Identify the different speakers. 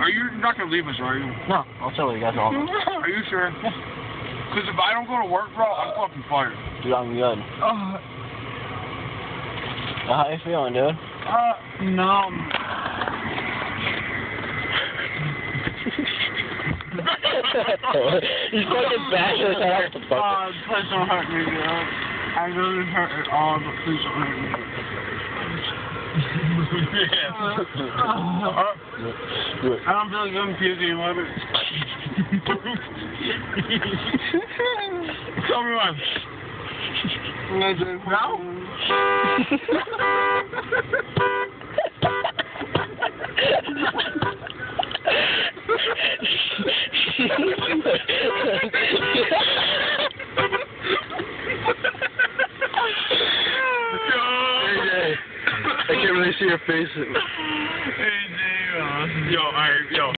Speaker 1: Are you not gonna leave us, are you?
Speaker 2: No, I'll tell you guys all.
Speaker 1: Are you sure? Because if I don't go to work, bro, I'm fucking fired.
Speaker 2: Dude, I'm good. How you feeling, dude?
Speaker 1: Numb.
Speaker 2: He's fucking bashing his head off the bucket.
Speaker 1: Please don't hurt me, dude. I really hurt at all, but please don't hurt me. I don't feel like I'm puking anymore. Tell me why. Now?
Speaker 2: I can't really see your face.
Speaker 1: Hey, Dave. Yo, alright, yo.